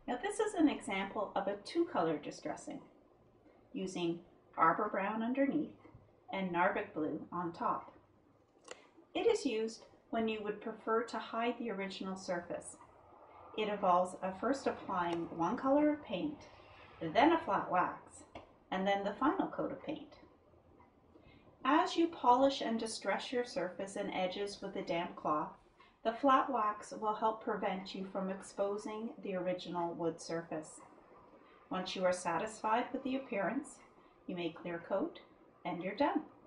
Now this is an example of a two-color distressing, using arbor brown underneath and Narvik blue on top. It is used when you would prefer to hide the original surface. It involves first applying one color of paint, then a flat wax, and then the final coat of paint. As you polish and distress your surface and edges with a damp cloth, the flat wax will help prevent you from exposing the original wood surface. Once you are satisfied with the appearance, you may clear coat and you're done.